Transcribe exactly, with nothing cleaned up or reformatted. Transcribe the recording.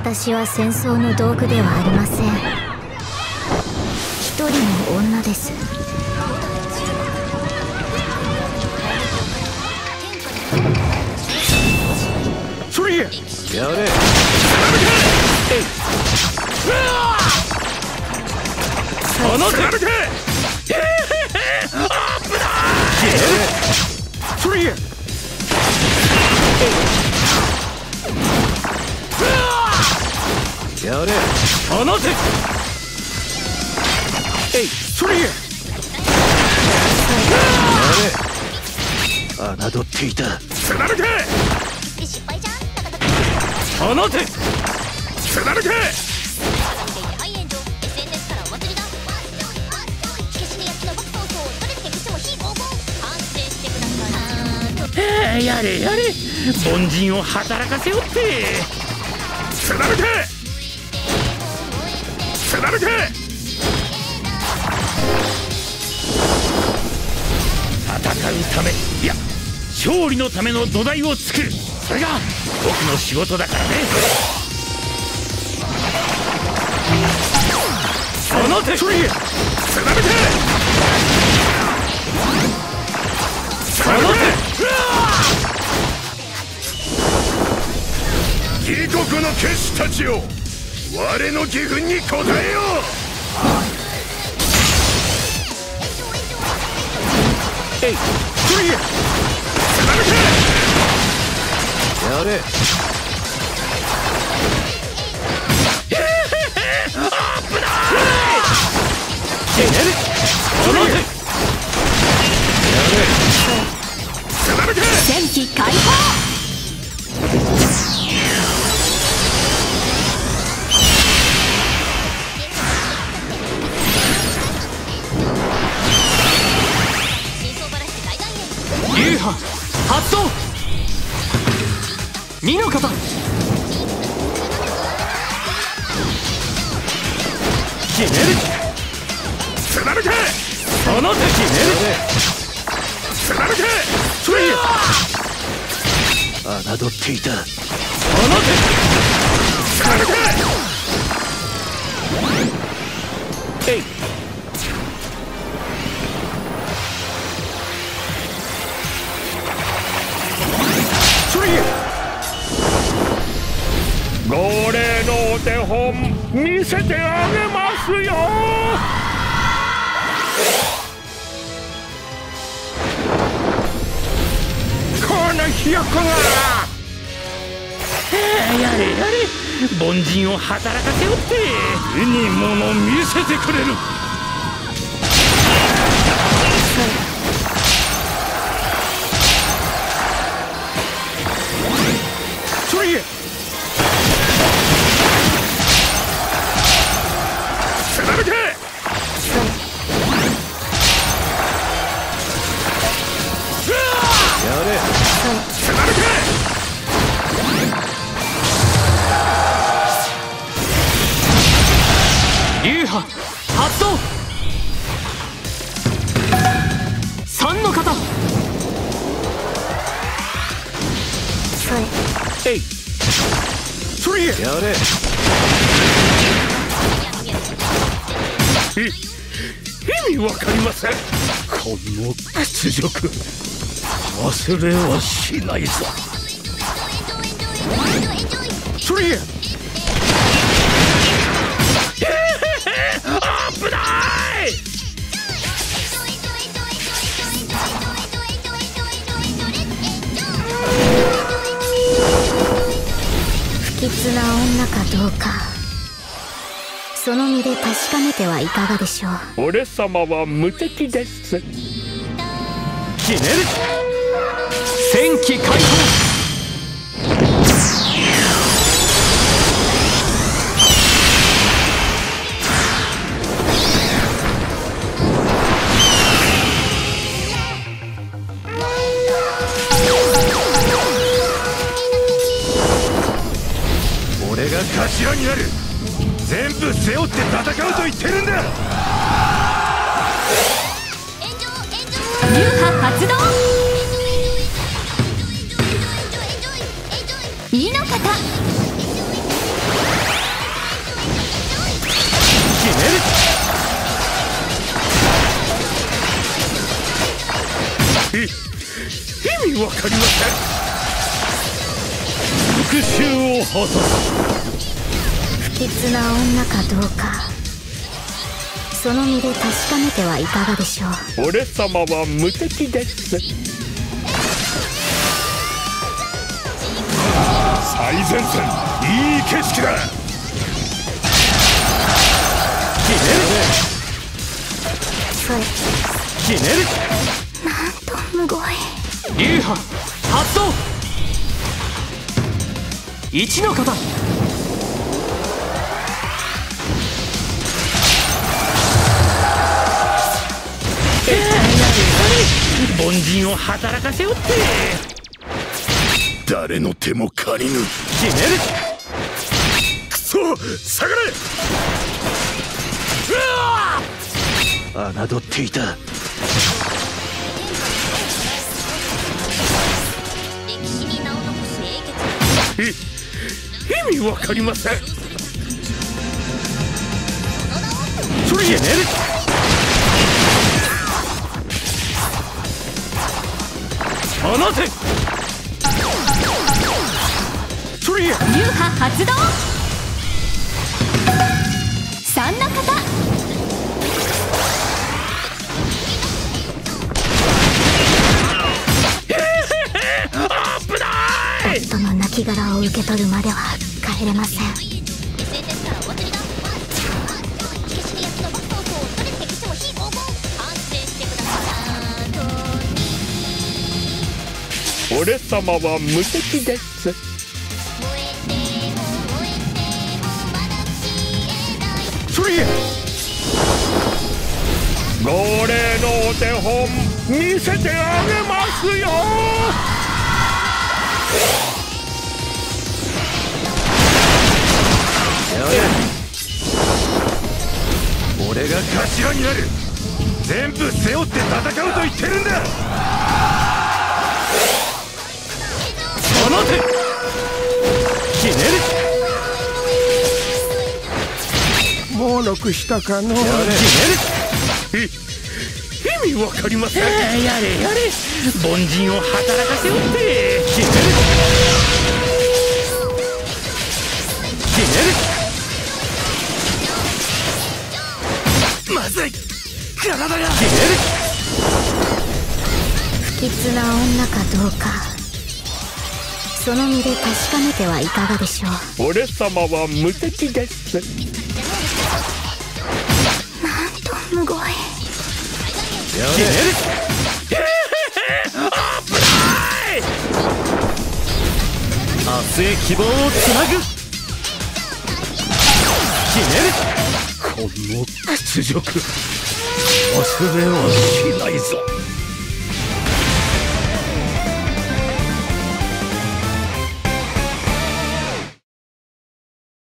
私は戦争の道具ではありません。一人の女です。 それやれ。あなたやめて。それややれ。あなたえい。それややれ。侮っていた。貫け。あなた貫け。やれやれ。凡人を働かせよって。貫け貫け。戦うため、いや勝利のための土台を作る、それが僕の仕事だからね。あなたそれ貫け。あなた義国の剣士たちよ、我の義憤に応えよう。えい。それや貫け。やれ。あぶない。やれ。それやれ。貫け。 戦機解放。 流派発動。見の方。ひねる。貫け。あなたひねる。貫け。それや侮っていた。あなた貫け。えい。号令のお手本見せてあげますよ。このひよこが。やれやれ。凡人を働かせよって手に物見せてくれる。それや貫け。やれ。貫け。流派発動。三の方。 それえい。それやれ。意味わかりません。この屈辱忘れはしないぞ。それや危ない。 不吉な女かどうか、その身で確かめてはいかがでしょう。 俺様は無敵です。ひねる。戦機解放。俺が頭になる。全部背負って戦うと言ってるんだ。 流派発動。見の方。 意味わかりません。復讐を果たす。 不吉な女かどうか、その身で確かめてはいかがでしょう。 俺様は無敵です。最前線、いい景色だ。ひねる。 それひねる。 なんとむごい。 流派発動。一の型。 凡人を働かせよって。誰の手も借りぬ。ひねる。くそ、下がれ。うわ侮っていた。意味わかりません。それひねる。放て。それ流派発動。三の型。 危ない。 夫の亡骸を受け取るまでは帰れません。 俺様は無敵です。それ号令のお手本見せてあげますよ。俺が頭になる。全部背負って戦うと言ってるんだ。放て。ひねる。もうろくしたかの。ひねる。意味わかりません。えー、やれやれ。凡人を働かせよって。ひねる。ひねる。まずい。体が。ひねる。 不吉な女かどうか、その身で確かめてはいかがでしょう。 俺様は無敵です。 なんとむごい。 ひねる。危ない。明日へ希望をつなぐ。ひねる。この屈辱忘れはしないぞ。